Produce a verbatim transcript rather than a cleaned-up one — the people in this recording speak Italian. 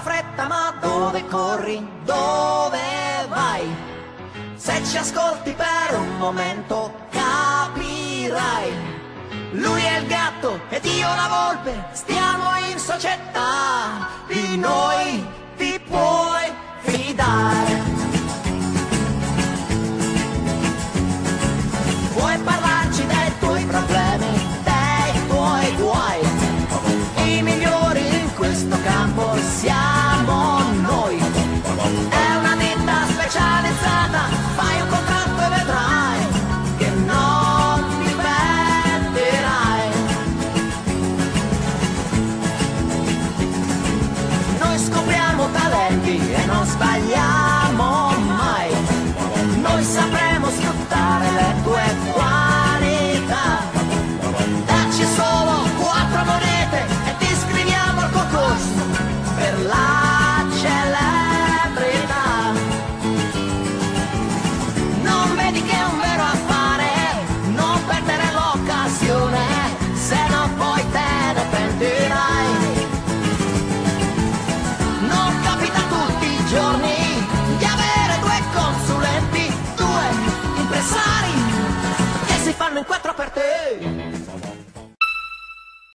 fretta, ma dove corri? Dove vai? Se ci ascolti per un momento capirai. Lui è il gatto ed io la volpe, stiamo in società, di noi ti puoi fidare. Puoi parlarci dei tuoi problemi, dei tuoi guai. I migliori in questo campo siamo noi. È una ditta specializzata, fai un contratto e vedrai che non ti pentirai. Noi scopriamo talenti e non sbagliamo.